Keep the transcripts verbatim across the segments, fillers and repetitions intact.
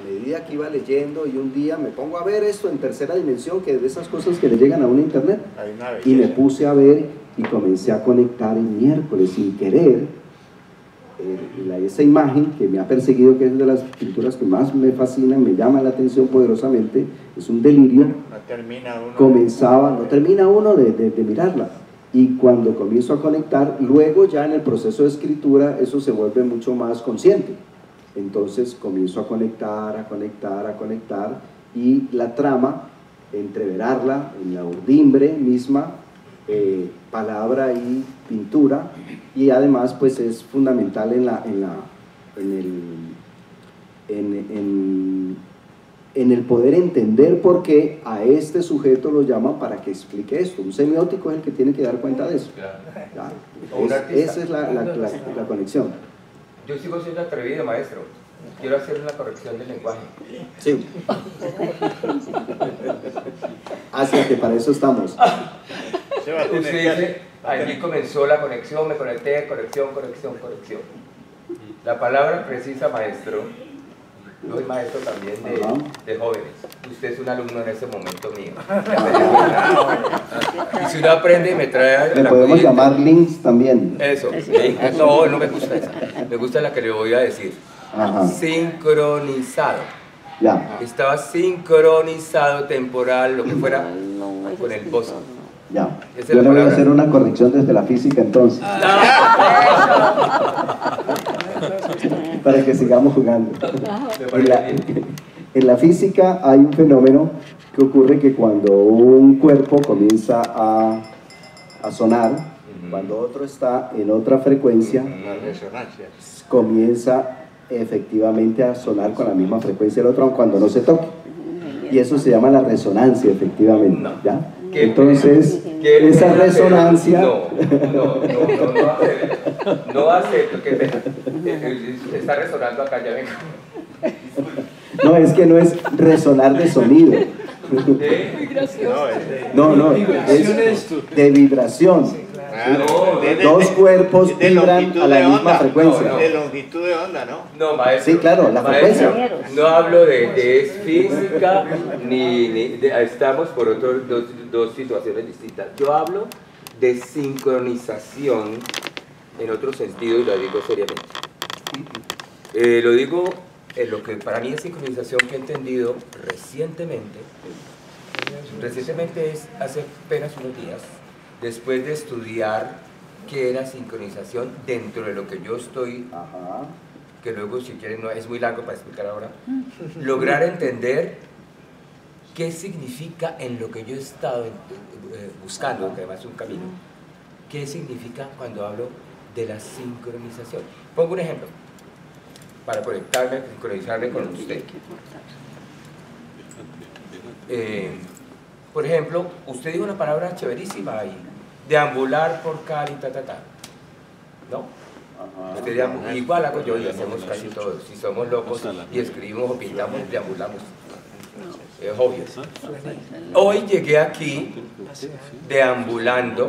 medida que iba leyendo, y un día me pongo a ver esto en tercera dimensión, que es de esas cosas que le llegan a un internet, y me puse a ver y comencé a conectar el miércoles sin querer eh, la, esa imagen que me ha perseguido, que es de las pinturas que más me fascinan, me llama la atención poderosamente, es un delirio. No termina uno. Comenzaba, no termina uno de, de, de mirarla. Y cuando comienzo a conectar, luego ya en el proceso de escritura, eso se vuelve mucho más consciente. Entonces comienzo a conectar, a conectar, a conectar, y la trama, entreverarla en la urdimbre misma, eh, palabra y pintura, y además pues es fundamental en, la, en, la, en, el, en, en, en el poder entender por qué a este sujeto lo llaman para que explique esto. Un semiótico es el que tiene que dar cuenta de eso. Claro. Es, esa es la, la, la, la conexión. Yo sigo siendo atrevido, maestro. Quiero hacer una corrección del lenguaje. Sí. Así que para eso estamos. Usted dice, allí comenzó la conexión, me conecté, conexión, conexión, conexión. La palabra precisa, maestro. Yo soy maestro también de, de jóvenes. Usted es un alumno en ese momento mío. Y si uno aprende y me trae... Le podemos cliente, llamar links también. Eso. No, no me gusta esa. Me gusta la que le voy a decir. Ajá. Sincronizado. Ya. Estaba sincronizado temporal, lo que fuera, con el pozo. Ya. Yo le voy a hacer una corrección desde la física entonces. Para que sigamos jugando. En la, en la física hay un fenómeno que ocurre que cuando un cuerpo comienza a, a sonar, uh-huh. cuando otro está en otra frecuencia, la resonancia, comienza efectivamente a sonar con la misma frecuencia del otro, cuando no se toque. Y eso se llama la resonancia, efectivamente. ¿Ya? Entonces, esa resonancia... No, no, no, no, no acepto, no acepto, qué pena. Está resonando acá, ya vengo. No, es que no es resonar de sonido. ¿De vibración? No, no, es de vibración. Claro, de, de, dos cuerpos de, de vibran a la misma onda, frecuencia. No, no. De longitud de onda, ¿no? No, maestro. Sí, claro, la maestro, frecuencia. No hablo de, de es física, ni, ni de, estamos por otros dos, dos situaciones distintas. Yo hablo de sincronización en otro sentido y lo digo seriamente. Eh, lo digo en lo que para mí es sincronización que he entendido recientemente. Recientemente es hace apenas unos días, después de estudiar qué era sincronización dentro de lo que yo estoy, Ajá. que luego si quieren no es muy largo para explicar ahora, lograr entender qué significa en lo que yo he estado eh, buscando, que además es un camino, qué significa cuando hablo de la sincronización. Pongo un ejemplo, para conectarme, sincronizarme con usted. Eh, por ejemplo, usted dijo una palabra chéverísima ahí, deambular por Cali, ta, ta, ta. ¿No? Usted deambula, igual hago yo y hacemos casi todos. Si somos locos y escribimos o pintamos, deambulamos. Es obvio. Hoy llegué aquí deambulando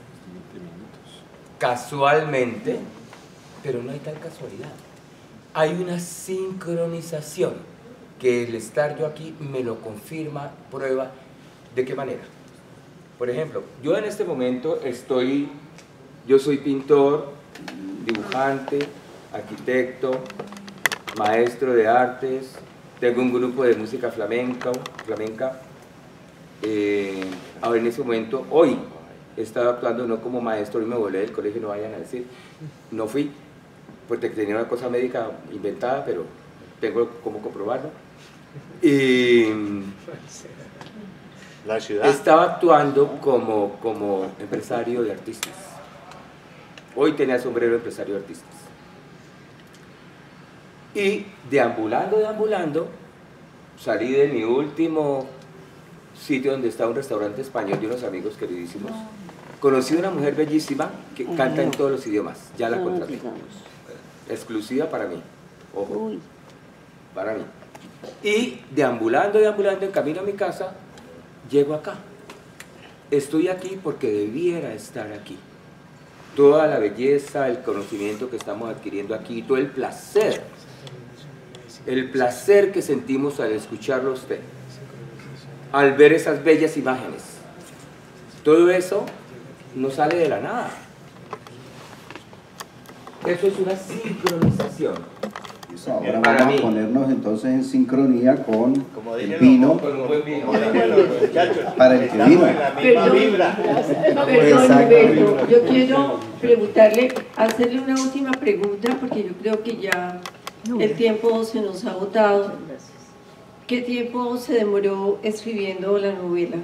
casualmente, pero no hay tal casualidad. Hay una sincronización que el estar yo aquí me lo confirma, prueba. ¿De qué manera? Por ejemplo, yo en este momento estoy, yo soy pintor, dibujante, arquitecto, maestro de artes, tengo un grupo de música flamenca, flamenca. Eh, ahora en ese momento, hoy, he estado actuando no como maestro, hoy me volé del colegio, no vayan a decir, no fui, porque tenía una cosa médica inventada, pero tengo cómo comprobarlo. Y la ciudad. Estaba actuando como, como empresario de artistas. Hoy tenía sombrero de empresario de artistas. Y deambulando, deambulando, salí de mi último sitio donde está un restaurante español de unos amigos queridísimos. Conocí a una mujer bellísima que canta en todos los idiomas. Ya la contraté. Exclusiva para mí. Ojo. Para mí. Y deambulando, deambulando, en camino a mi casa, llego acá. Estoy aquí porque debiera estar aquí. Toda la belleza, el conocimiento que estamos adquiriendo aquí, todo el placer el placer que sentimos al escucharlo a usted, al ver esas bellas imágenes. Todo eso no sale de la nada. Eso es una sincronización. Ahora Para vamos mí. a ponernos entonces en sincronía con Como el dicen vino, los, Con un buen vino. como dicen los muchachos, Para el que estamos vino. en la misma Perdón. vibra. Perdón, Exacto. Humberto, yo quiero preguntarle, hacerle una última pregunta, porque yo creo que ya el tiempo se nos ha agotado. ¿Qué tiempo se demoró escribiendo la novela?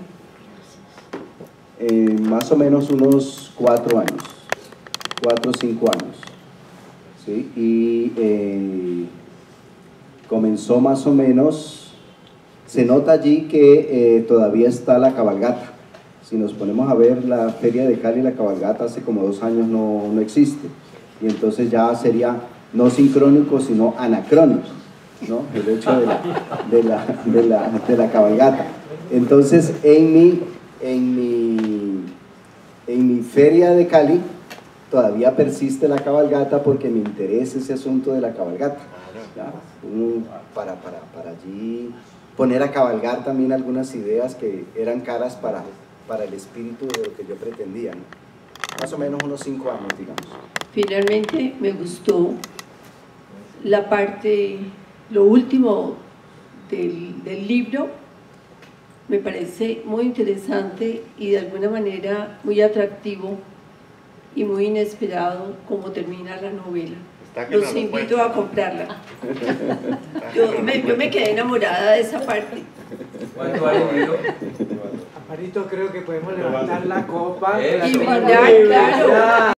eh, más o menos unos cuatro años, cuatro o cinco años. ¿Sí? Y eh, comenzó más o menos, se nota allí que eh, todavía está la cabalgata. Si nos ponemos a ver la Feria de Cali, la cabalgata hace como dos años no, no existe. Y entonces ya sería no sincrónico, sino anacrónico, ¿no? El hecho de la, de la, de la, de la cabalgata. Entonces, en mi, en, mi, en mi Feria de Cali, todavía persiste la cabalgata porque me interesa ese asunto de la cabalgata. ¿Ya? Un, para, para, para allí poner a cabalgar también algunas ideas que eran caras para, para el espíritu de lo que yo pretendía, ¿no? Más o menos unos cinco años, digamos. Finalmente me gustó la parte, lo último del, del libro, me parece muy interesante y de alguna manera muy atractivo y muy inesperado como termina la novela. Está que Los no lo invito cuenta. a comprarla. Yo me, yo me quedé enamorada de esa parte. ¿Cuánto vale el libro? Amparito, creo que podemos levantar la copa. Eso. Y brindar, claro.